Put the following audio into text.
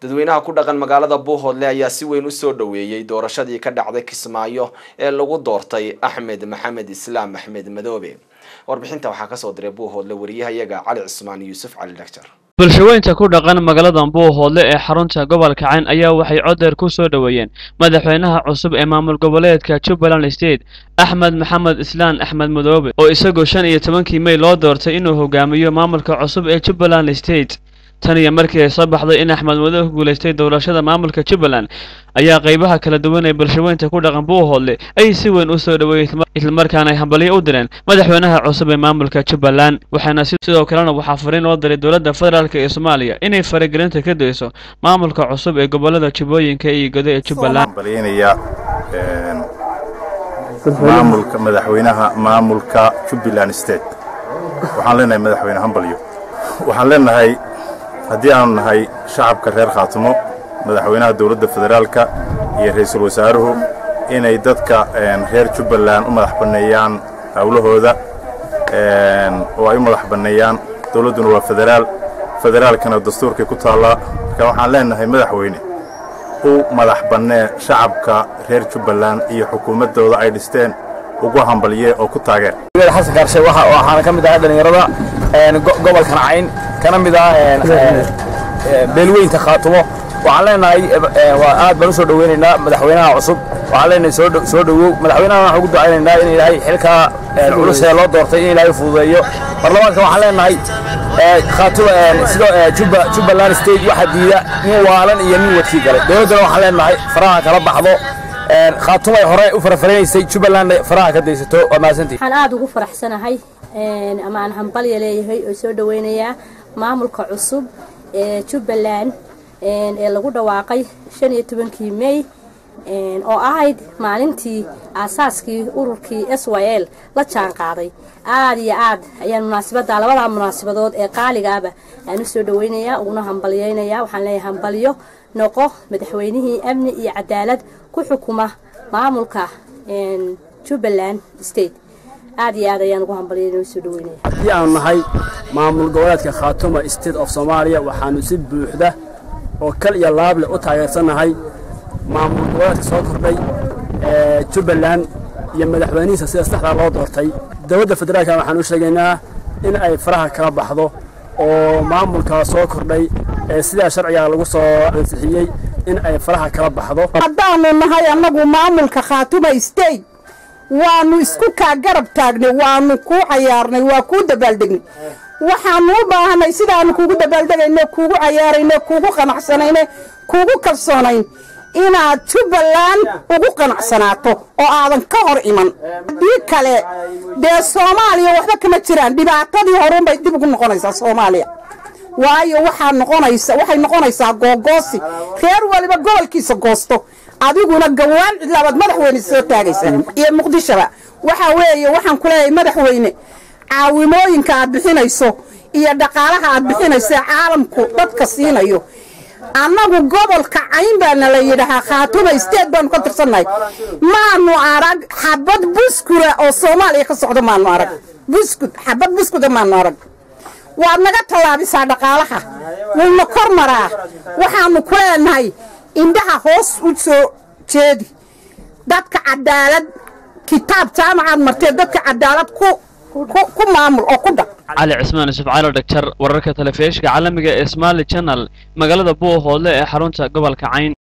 dadweynaha ku dhaqan magaalada Buuhoodle ayaa si weyn u soo dhaweeyay doorashadii ka dhacday Kismaayo ee lagu doortay Axmed Maxamed Islaam Axmed Madoobe. warbixinta waxaa ka soo diray Buuhoodle wariyahayaga Cali Cismaan Yuusuf Cali Dhaktar. bulshaweynta ku dhaqan magaalada Buuhoodle ee xarunta gobolka Cayn ayaa waxay codeer ku soo dhaweeyeen madaxweynaha cusub ee maamul goboleedka Jubaland State Axmed Maxamed Islaam Axmed Madoobe oo isagoo 15 May loo doortay inuu hogaamiyo maamulka cusub ee Jubaland State. tan iyo markii ay soo baxday in Axmed Madoobe ku guuleystay doorashada maamulka Jubaland ayaa qaybaha kala duwan ee bulshaweynta ku dhaqan Buuhoodle ay si weyn u soo dhaweeyeen isla markaana ay hambaliyo u direen madaxweynaha cusub ee maamulka Jubaland waxaana sidoo kale waxa fariin loo diray dowladda federaalka ee Soomaaliya inay faragelinta ka dayso maamulka cusub ee gobolada Jubbooyinka iyo Godo ee Jubaland. maamulka madaxweynaha maamulka Jubaland State waxaan leenahay madaxweyne hambaliyo waxaan leenahay haddii aan nahay shacabka reer Khaatumo madaxweynaha dowladda federaalka iyo ra'iisul wasaaruhu inay dadka reer Jubaland u madax baneeyaan hawlahooda oo ay u madax baneeyaan dowladuna waa federaalkana dastuurka ku taala ka waxaan leenahay madaxweyne u madax banee shacabka reer Jubaland iyo xukuumadooda ay dhisteen ugu hambaliye oo ku taageer xasan kaarshay waxaan ka mid ahay dhalinyarada gobolka Cayn kana mid ah beelweynta Khaatumo waxaan leenahay aad baan soo dhaweynaynaa madaxweynaha cusub waxaan leenahay soo dhawow madaxweynaha waxaan ugu ducaynaynaa in Ilaahay xilka culus ee loo doortay in Ilaahay fududeeyo barlamaanka waxaan leenahay Khaatumo sidoo Jubaland State waxa diida nin waalan iyo nin wadkii galay dowladda waxaan leenahay faraha kala baxdo Khaatumo ay hore u farafaraysay Jubaland faraha ka daysato oo maasantii waxaan aad ugu faraxsanahay ama aan hambaliyo leeyahay oo soo dhaweynaya maamulka cusub ee Jubaland ee lagu dhawaaqay 15 May oo ahayd maalintii aasaaskii ururkii SYL la jaan qaaday aad iyo aad ayaan munaasabada labada munaasabadood ee qaaligaaba aan soo dhaweynaya una hambaliyeynaya waxaan leeyahay hambaliyo noqo madaxweynihii amni iyo cadaalad ku xukuma maamulka Jubaland State aad iyo aad ayaan ugu hambaliyeynaa soo dhaweynaya haddii aan nahay maamul goboleedka Khaatumo State of Somalia waxaanu si buuxda oo kal iyo laab leh u taageersanahay maamul goboleedka soo kordhay Jubaland iyo madaxweynihiisa sida saxda loo doortay dowladda federaalka waxaan u sheegaynaa in ay faraha kala baxdo oo maamulka soo kordhay sida sharciga lagu soo ansixiyay in ay faraha kala baxdo haddaanu nahay anagu maamulka Khaatumo State waanu isku ka garab taagnay waanu ku cayaarnay waa ku dabaaldegnay waxaanu u baahanay sidaanu kugu dabaaldegayno kugu cayaarayno kugu qanacsanayno kugu kalsoonayn inaad Jubaland ugu qanacsanaato oo aadan ka hor iman dii kale de Soomaaliya waxba kama jiraan dhibaatadii hore bay dib ugu noqonaysaa Soomaaliya waayo waxay noqonaysaa googoosi reer waliba gobolkiisa goosto adiguna gawaan cidlaabad madaxweyne soo taagaysa iyo Muqdishoba waxa weeye waxaan ku leeyahay madaxweyne caawimooyinka aad bixinayso iyo dhaqaalaha aad bixinayso caalamku dadka siinayo annagu gobolka Cayn baan la yiraahdaa Khaatumo State baan ka tirsanay maanu arag xabad buskura oo Soomaaliya ka socdo maanu arag xabad buskuda maanu arag waa naga talaabisaa dhaqaalaha wayna kormaraa waxaanu ku leenahay indhaha hoos u soo jeedi dadka cadaalad kitaab jaamacad martay dadka cadaalad ku maamul oo ku dhaq Cali Cismaan Yuusuf Cali Dhaktar wararka telefishinka caalamiga ee Somali Channel magaalada Buuhoodle ee xarunta gobolka Cayn.